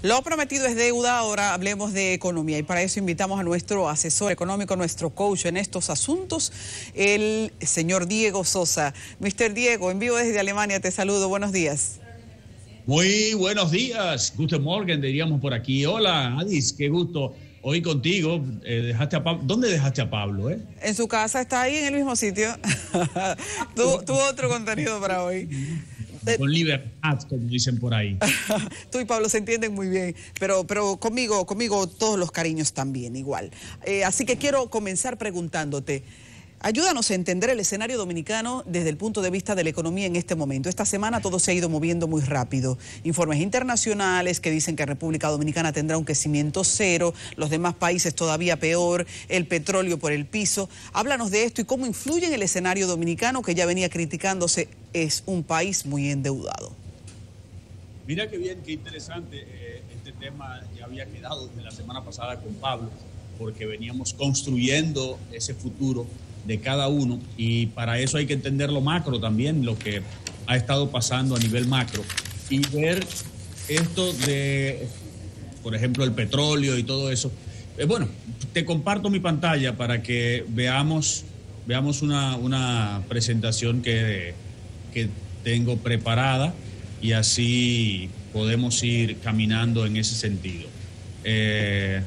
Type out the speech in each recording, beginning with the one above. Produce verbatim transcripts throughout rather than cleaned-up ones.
Lo prometido es deuda, ahora hablemos de economía y para eso invitamos a nuestro asesor económico, nuestro coach en estos asuntos, el señor Diego Sosa. mister Diego, en vivo desde Alemania, te saludo, buenos días. Muy buenos días, Guten Morgen, diríamos por aquí. Hola, Adis, qué gusto hoy contigo. Eh, dejaste a Pablo. ¿Dónde dejaste a Pablo? Eh? En su casa, está ahí en el mismo sitio. Tuvo tu otro contenido para hoy. Con libertad, como dicen por ahí. Tú y Pablo se entienden muy bien, pero, pero conmigo, conmigo todos los cariños también, igual. Eh, así que quiero comenzar preguntándote, ayúdanos a entender el escenario dominicano desde el punto de vista de la economía en este momento. Esta semana todo se ha ido moviendo muy rápido. Informes internacionales que dicen que República Dominicana tendrá un crecimiento cero, los demás países todavía peor, el petróleo por el piso. Háblanos de esto y cómo influye en el escenario dominicano que ya venía criticándose. Es un país muy endeudado. Mira qué bien, qué interesante. Eh, este tema ya había quedado desde la semana pasada con Pablo, porque veníamos construyendo ese futuro de cada uno y para eso hay que entender lo macro también, lo que ha estado pasando a nivel macro y ver esto de, por ejemplo, el petróleo y todo eso. Eh, bueno, te comparto mi pantalla para que veamos, veamos una, una presentación que, que tengo preparada y así podemos ir caminando en ese sentido. Eh,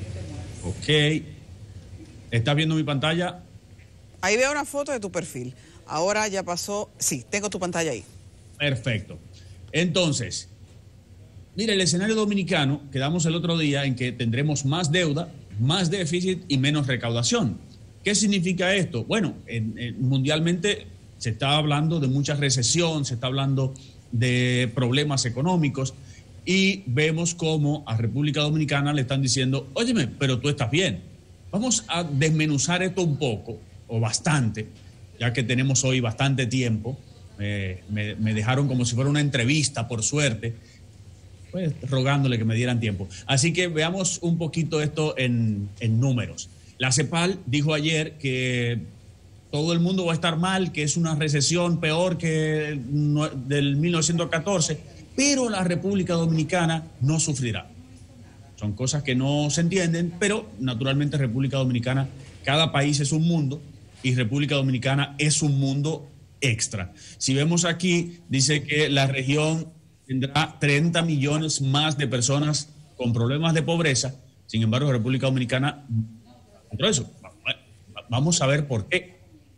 ok. ¿Estás viendo mi pantalla? Ahí veo una foto de tu perfil. Ahora ya pasó. Sí, tengo tu pantalla ahí. Perfecto. Entonces, mire, el escenario dominicano, quedamos el otro día en que tendremos más deuda, más déficit y menos recaudación. ¿Qué significa esto? Bueno, en, en, mundialmente se está hablando de mucha recesión, se está hablando de problemas económicos y vemos cómo a República Dominicana le están diciendo, óyeme, pero tú estás bien. Vamos a desmenuzar esto un poco, o bastante, ya que tenemos hoy bastante tiempo. Eh, me, me dejaron como si fuera una entrevista, por suerte, pues rogándole que me dieran tiempo. Así que veamos un poquito esto en, en números. La CEPAL dijo ayer que todo el mundo va a estar mal, que es una recesión peor que del mil novecientos catorce, pero la República Dominicana no sufrirá. Son cosas que no se entienden, pero naturalmente República Dominicana, cada país es un mundo y República Dominicana es un mundo extra. Si vemos aquí, dice que la región tendrá treinta millones más de personas con problemas de pobreza. Sin embargo, República Dominicana, dentro de eso, vamos a ver por qué.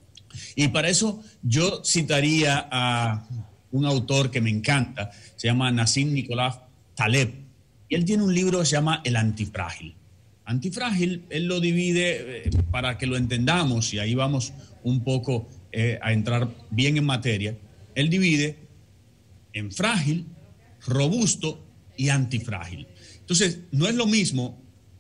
Y para eso yo citaría a un autor que me encanta, se llama Nassim Nicolás Taleb, y él tiene un libro que se llama El Antifrágil. Antifrágil, él lo divide eh, para que lo entendamos, y ahí vamos un poco eh, a entrar bien en materia. Él divide en frágil, robusto y antifrágil. Entonces, no es lo mismo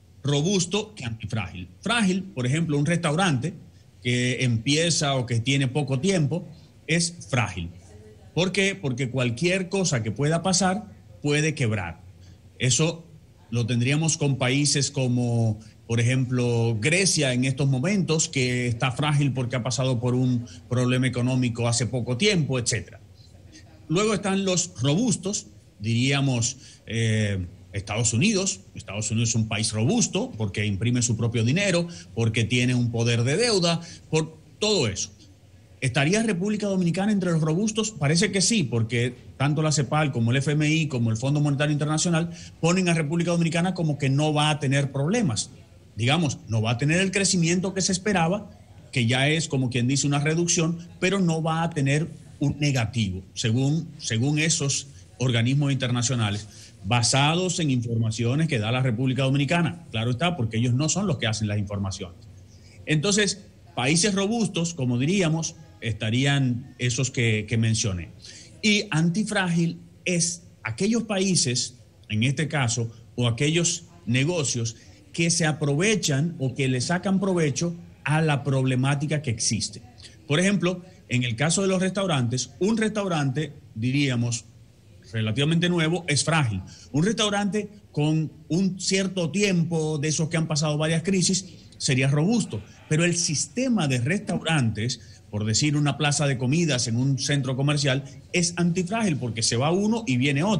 robusto que antifrágil. Frágil, por ejemplo, un restaurante que empieza o que tiene poco tiempo, es frágil. ¿Por qué? Porque cualquier cosa que pueda pasar puede quebrar. Eso lo tendríamos con países como, por ejemplo, Grecia en estos momentos, que está frágil porque ha pasado por un problema económico hace poco tiempo, etcétera. Luego están los robustos, diríamos eh, Estados Unidos. Estados Unidos es un país robusto porque imprime su propio dinero, porque tiene un poder de deuda, por todo eso. ¿Estaría República Dominicana entre los robustos? Parece que sí, porque tanto la CEPAL como el F M I, como el Fondo Monetario Internacional, ponen a República Dominicana como que no va a tener problemas. Digamos, no va a tener el crecimiento que se esperaba, que ya es como quien dice una reducción, pero no va a tener un negativo, según, según esos organismos internacionales, basados en informaciones que da la República Dominicana. Claro está, porque ellos no son los que hacen las informaciones. Entonces, países robustos, como diríamos, estarían esos que, que mencioné. Y antifrágil es aquellos países, en este caso, o aquellos negocios que se aprovechan o que le sacan provecho a la problemática que existe. Por ejemplo, en el caso de los restaurantes, un restaurante, diríamos, relativamente nuevo, es frágil. Un restaurante con un cierto tiempo de esos que han pasado varias crisis sería robusto. Pero el sistema de restaurantes, por decir una plaza de comidas en un centro comercial, es antifrágil porque se va uno y viene otro.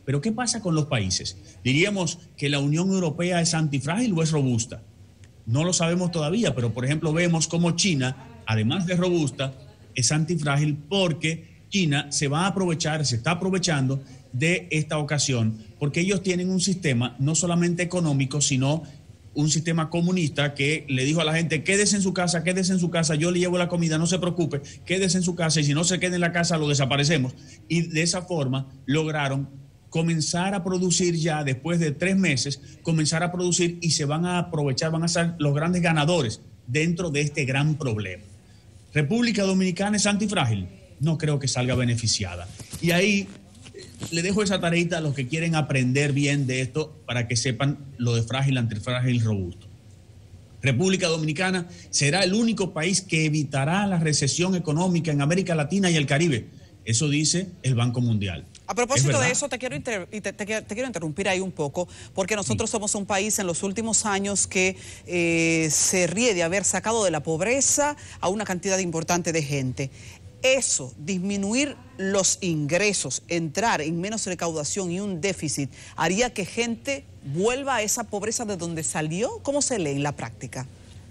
Pero ¿qué pasa con los países? ¿Diríamos que la Unión Europea es antifrágil o es robusta? No lo sabemos todavía, pero por ejemplo vemos como China, además de robusta, es antifrágil porque China se va a aprovechar, se está aprovechando de esta ocasión, porque ellos tienen un sistema no solamente económico, sino un sistema comunista que le dijo a la gente, quédese en su casa, quédese en su casa, yo le llevo la comida, no se preocupe, quédese en su casa y si no se queda en la casa lo desaparecemos. Y de esa forma lograron comenzar a producir ya después de tres meses, comenzar a producir y se van a aprovechar, van a ser los grandes ganadores dentro de este gran problema. ¿República Dominicana es antifrágil? No creo que salga beneficiada. Y ahí le dejo esa tareita a los que quieren aprender bien de esto para que sepan lo de frágil, antifrágil y robusto. República Dominicana será el único país que evitará la recesión económica en América Latina y el Caribe. Eso dice el Banco Mundial. A propósito de eso, te quiero, inter te, te, te quiero interrumpir ahí un poco, porque nosotros sí. somos un país en los últimos años que eh, se ríe de haber sacado de la pobreza a una cantidad importante de gente. Eso, disminuir los ingresos, entrar en menos recaudación y un déficit, ¿haría que gente vuelva a esa pobreza de donde salió? ¿Cómo se lee en la práctica?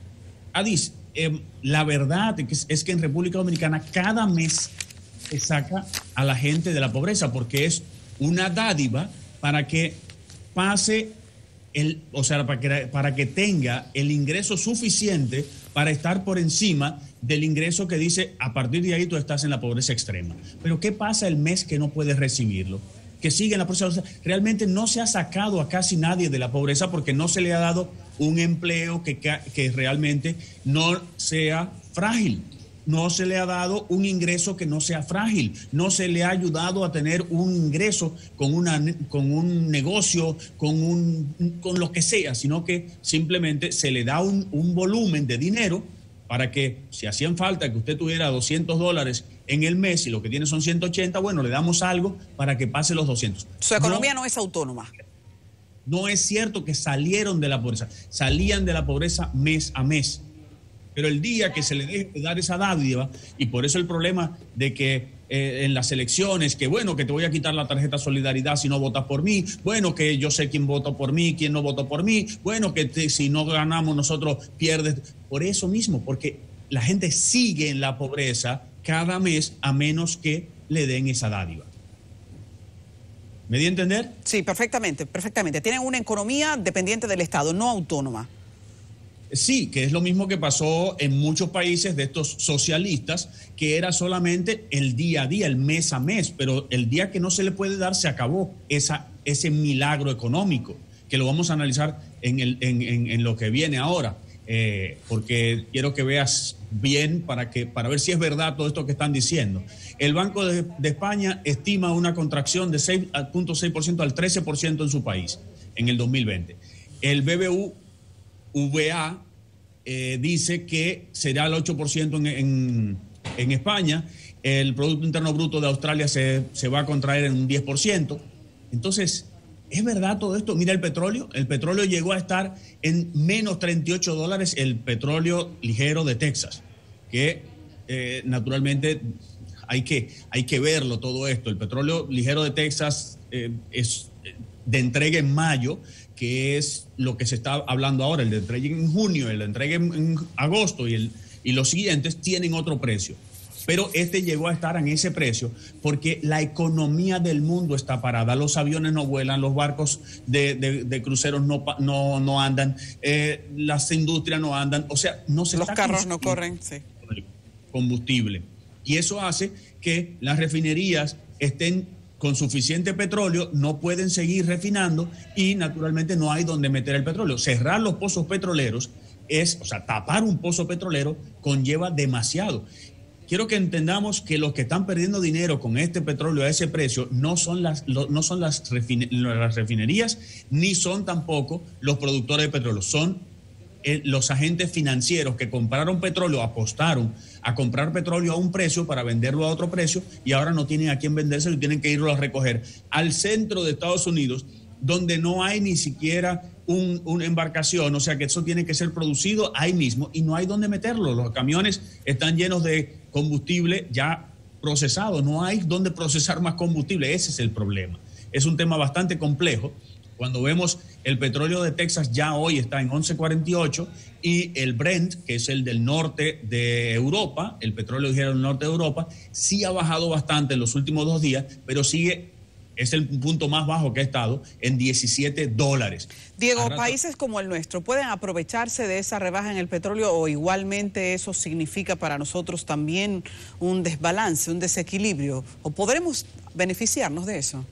Adis, eh, la verdad es, es que en República Dominicana cada mes se saca a la gente de la pobreza porque es una dádiva para que pase, el, o sea, para que, para que tenga el ingreso suficiente para estar por encima del ingreso que dice, a partir de ahí tú estás en la pobreza extrema. Pero ¿qué pasa el mes que no puedes recibirlo? Que sigue en la pobreza. O sea, realmente no se ha sacado a casi nadie de la pobreza porque no se le ha dado un empleo que, que realmente no sea frágil. No se le ha dado un ingreso que no sea frágil. No se le ha ayudado a tener un ingreso con, una, con un negocio, con, un, con lo que sea, sino que simplemente se le da un, un volumen de dinero para que si hacían falta que usted tuviera doscientos dólares en el mes y lo que tiene son ciento ochenta, bueno, le damos algo para que pase los doscientos. Su economía no, no es autónoma. No es cierto que salieron de la pobreza, salían de la pobreza mes a mes. Pero el día que se le deje de dar esa dádiva, y por eso el problema de que eh, en las elecciones, que bueno, que te voy a quitar la tarjeta Solidaridad si no votas por mí, bueno, que yo sé quién votó por mí, quién no votó por mí, bueno, que te, si no ganamos nosotros pierdes. Por eso mismo, porque la gente sigue en la pobreza cada mes a menos que le den esa dádiva. ¿Me di a entender? Sí, perfectamente, perfectamente. Tienen una economía dependiente del Estado, no autónoma. Sí, que es lo mismo que pasó en muchos países de estos socialistas, que era solamente el día a día, el mes a mes, pero el día que no se le puede dar se acabó esa, ese milagro económico, que lo vamos a analizar en, el, en, en, en lo que viene ahora, eh, porque quiero que veas bien para, que, para ver si es verdad todo esto que están diciendo. El Banco de, de España estima una contracción de seis punto seis por ciento al trece por ciento en su país en el dos mil veinte. El B B V A eh, dice que será el ocho por ciento en, en, en España, el Producto Interno Bruto de Australia se, se va a contraer en un diez por ciento. Entonces, ¿es verdad todo esto? Mira el petróleo, el petróleo llegó a estar en menos treinta y ocho dólares, el petróleo ligero de Texas, que eh, naturalmente hay que, hay que verlo todo esto. El petróleo ligero de Texas eh, es de entrega en mayo, que es lo que se está hablando ahora, el de entrega en junio, el de entrega en, en agosto y, el, y los siguientes tienen otro precio. Pero este llegó a estar en ese precio porque la economía del mundo está parada. Los aviones no vuelan, los barcos de, de, de cruceros no, no, no andan, eh, las industrias no andan, o sea, no se los está carros no corren, sí. Combustible. Y eso hace que las refinerías estén con suficiente petróleo, no pueden seguir refinando y naturalmente no hay donde meter el petróleo. Cerrar los pozos petroleros es, o sea, tapar un pozo petrolero conlleva demasiado. Quiero que entendamos que los que están perdiendo dinero con este petróleo a ese precio no son las, no son las, refine, las refinerías ni son tampoco los productores de petróleo, son los agentes financieros que compraron petróleo, apostaron a comprar petróleo a un precio para venderlo a otro precio y ahora no tienen a quién vendérselo y tienen que irlo a recoger al centro de Estados Unidos, donde no hay ni siquiera un, una embarcación, o sea que eso tiene que ser producido ahí mismo y no hay dónde meterlo. Los camiones están llenos de combustible ya procesado, no hay dónde procesar más combustible, ese es el problema. es un tema bastante complejo. Cuando vemos el petróleo de Texas ya hoy está en once cuarenta y ocho y el Brent, que es el del norte de Europa, el petróleo ligero del norte de Europa, sí ha bajado bastante en los últimos dos días, pero sigue, es el punto más bajo que ha estado, en diecisiete dólares. Diego, países como el nuestro, ¿pueden aprovecharse de esa rebaja en el petróleo o igualmente eso significa para nosotros también un desbalance, un desequilibrio? ¿O podremos beneficiarnos de eso?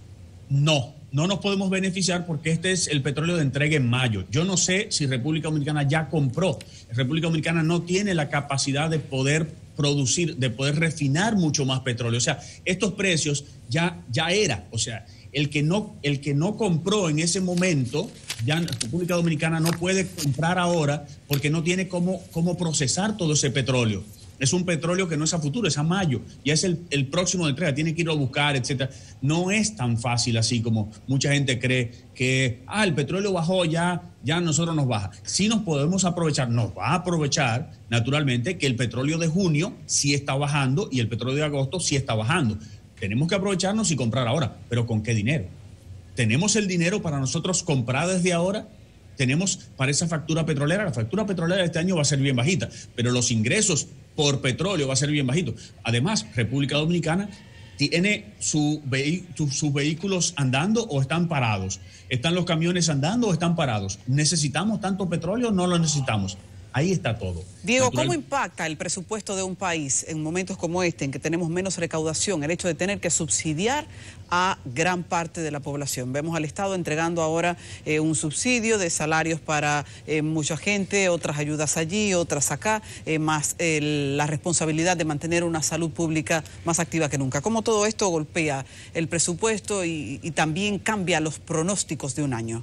No. No nos podemos beneficiar porque este es el petróleo de entrega en mayo. Yo no sé si República Dominicana ya compró. República Dominicana no tiene la capacidad de poder producir, de poder refinar mucho más petróleo. O sea, estos precios ya, ya era. O sea, el que no, el que no compró en ese momento, ya República Dominicana no puede comprar ahora porque no tiene cómo, cómo procesar todo ese petróleo. Es un petróleo que no es a futuro, es a mayo. Ya es el, el próximo de entrega, tiene que irlo a buscar, etcétera. No es tan fácil así como mucha gente cree que, ah, el petróleo bajó, ya, ya nosotros nos baja. Sí nos podemos aprovechar, nos va a aprovechar, naturalmente, que el petróleo de junio sí está bajando y el petróleo de agosto sí está bajando. Tenemos que aprovecharnos y comprar ahora, pero ¿con qué dinero? ¿Tenemos el dinero para nosotros comprar desde ahora? Tenemos para esa factura petrolera, la factura petrolera de este año va a ser bien bajita, pero los ingresos por petróleo va a ser bien bajito. Además, República Dominicana tiene su vehi- sus vehículos andando o están parados. ¿Están los camiones andando o están parados? ¿Necesitamos tanto petróleo o no lo necesitamos? Ahí está todo. Diego, Natural... ¿cómo impacta el presupuesto de un país en momentos como este, en que tenemos menos recaudación, el hecho de tener que subsidiar a gran parte de la población? Vemos al Estado entregando ahora eh, un subsidio de salarios para eh, mucha gente, otras ayudas allí, otras acá, eh, más eh, la responsabilidad de mantener una salud pública más activa que nunca. ¿Cómo todo esto golpea el presupuesto y, y también cambia los pronósticos de un año?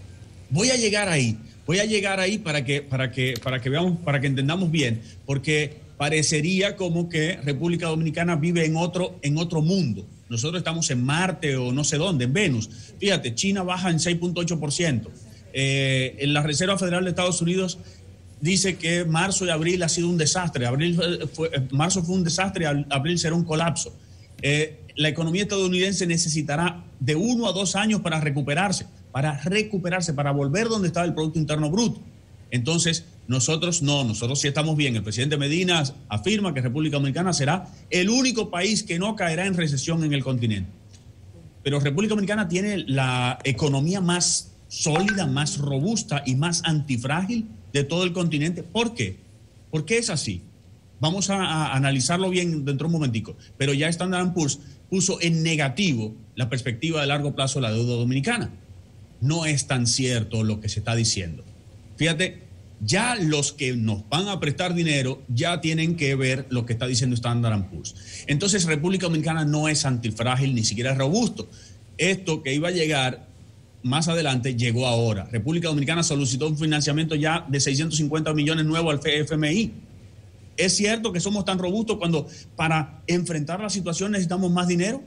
Voy a llegar ahí. Voy a llegar ahí para que, para que, para que veamos, para que entendamos bien, porque parecería como que República Dominicana vive en otro, en otro mundo. Nosotros estamos en Marte o no sé dónde, en Venus. Fíjate, China baja en seis punto ocho por ciento. Eh, en la Reserva Federal de Estados Unidos dice que marzo y abril ha sido un desastre. Abril fue, marzo fue un desastre, abril será un colapso. Eh, la economía estadounidense necesitará de uno a dos años para recuperarse. para recuperarse, para volver donde estaba el Producto Interno Bruto. Entonces, nosotros no, nosotros sí estamos bien. El presidente Medina afirma que República Dominicana será el único país que no caerá en recesión en el continente. Pero República Dominicana tiene la economía más sólida, más robusta y más antifrágil de todo el continente. ¿Por qué? ¿Por qué es así? Vamos a, a analizarlo bien dentro de un momentico. Pero ya Standard and Poor's puso en negativo la perspectiva de largo plazo de la deuda dominicana. No es tan cierto lo que se está diciendo. Fíjate, ya los que nos van a prestar dinero ya tienen que ver lo que está diciendo Standard and Poor's. Entonces, República Dominicana no es antifrágil, ni siquiera es robusto. Esto que iba a llegar más adelante llegó ahora. República Dominicana solicitó un financiamiento ya de seiscientos cincuenta millones nuevos al F M I. ¿Es cierto que somos tan robustos cuando para enfrentar la situación necesitamos más dinero?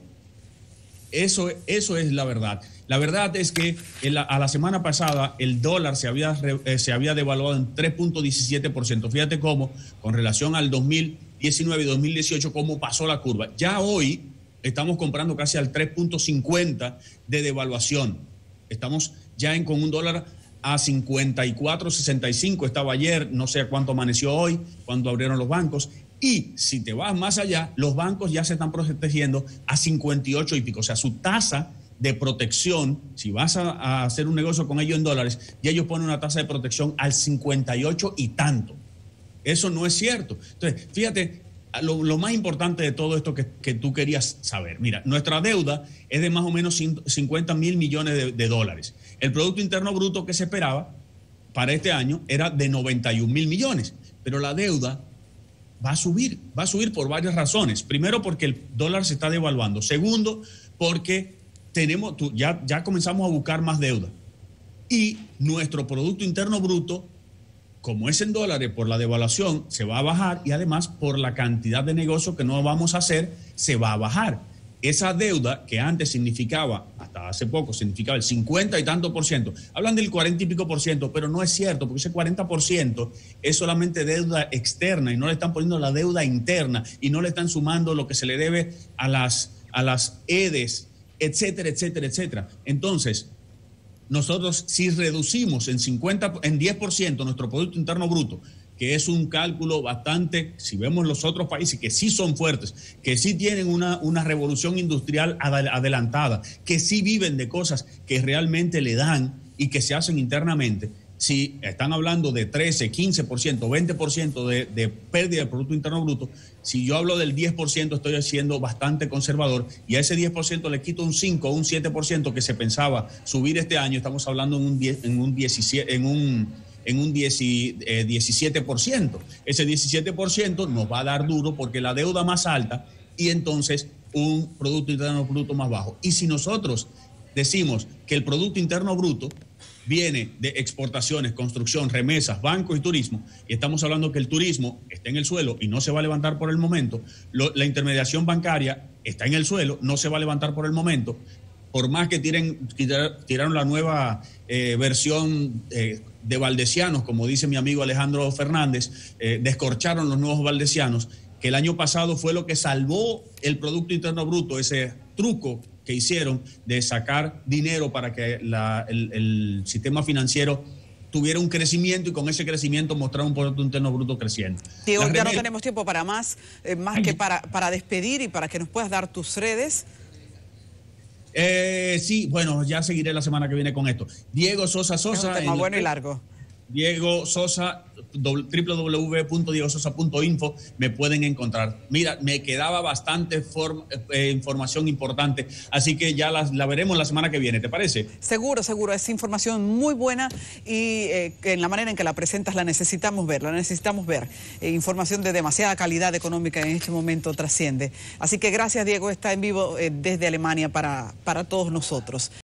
Eso, eso es la verdad. La verdad es que la, a la semana pasada el dólar se había, eh, se había devaluado en tres punto diecisiete por ciento. Fíjate cómo, con relación al dos mil diecinueve y dos mil dieciocho, cómo pasó la curva. Ya hoy estamos comprando casi al tres punto cincuenta de devaluación. Estamos ya en, con un dólar a cincuenta y cuatro sesenta y cinco. Estaba ayer, no sé a cuánto amaneció hoy, cuando abrieron los bancos. Y si te vas más allá, los bancos ya se están protegiendo a cincuenta y ocho y pico. O sea, su tasa de protección, si vas a, a hacer un negocio con ellos en dólares, ya ellos ponen una tasa de protección al cincuenta y ocho y tanto. Eso no es cierto. Entonces, fíjate, lo, lo más importante de todo esto que, que tú querías saber. Mira, nuestra deuda es de más o menos cincuenta mil millones de, de dólares. El Producto Interno Bruto que se esperaba para este año era de noventa y un mil millones. Pero la deuda va a subir, va a subir por varias razones. Primero, porque el dólar se está devaluando. Segundo, porque tenemos, ya, ya comenzamos a buscar más deuda. Y nuestro Producto Interno Bruto, como es en dólares por la devaluación, se va a bajar y además por la cantidad de negocios que no vamos a hacer, se va a bajar. Esa deuda que antes significaba, hasta hace poco, significaba el cincuenta y tanto por ciento. Hablan del cuarenta y pico por ciento, pero no es cierto, porque ese cuarenta por ciento es solamente deuda externa y no le están poniendo la deuda interna y no le están sumando lo que se le debe a las, a las E D E S etcétera, etcétera, etcétera. Entonces, nosotros si reducimos en cincuenta, en diez por ciento nuestro Producto Interno Bruto, que es un cálculo bastante, si vemos los otros países que sí son fuertes, que sí tienen una, una revolución industrial adelantada, que sí viven de cosas que realmente le dan y que se hacen internamente, si están hablando de trece, quince por ciento, veinte por ciento de, de pérdida del Producto Interno Bruto, si yo hablo del diez por ciento estoy siendo bastante conservador y a ese diez por ciento le quito un cinco o un siete por ciento que se pensaba subir este año, estamos hablando en un, diez, en un diecisiete, en un en un diecisiete por ciento. Ese diecisiete por ciento nos va a dar duro porque la deuda más alta y entonces un Producto Interno Bruto más bajo. Y si nosotros decimos que el Producto Interno Bruto viene de exportaciones, construcción, remesas, bancos y turismo, y estamos hablando que el turismo está en el suelo y no se va a levantar por el momento, lo, la intermediación bancaria está en el suelo, no se va a levantar por el momento, por más que tiren, tiraron la nueva eh, versión eh, de Valdesianos, como dice mi amigo Alejandro Fernández, eh, descorcharon los nuevos Valdesianos, que el año pasado fue lo que salvó el Producto Interno Bruto, ese truco que hicieron de sacar dinero para que la, el, el sistema financiero tuviera un crecimiento y con ese crecimiento mostrar un Producto Interno Bruto creciendo. Diego, ya no tenemos tiempo para más, eh, más que para, para despedir y para que nos puedas dar tus redes. Eh, sí, bueno, ya seguiré la semana que viene con esto. Diego Sosa Sosa. Es un tema bueno y largo. Diego Sosa, w w w punto diego sosa punto info, me pueden encontrar. Mira, me quedaba bastante form, eh, información importante, así que ya la, la veremos la semana que viene, ¿te parece? Seguro, seguro, es información muy buena y eh, en la manera en que la presentas la necesitamos ver, la necesitamos ver. Eh, información de demasiada calidad económica en este momento trasciende. Así que gracias, Diego, está en vivo eh, desde Alemania para, para todos nosotros.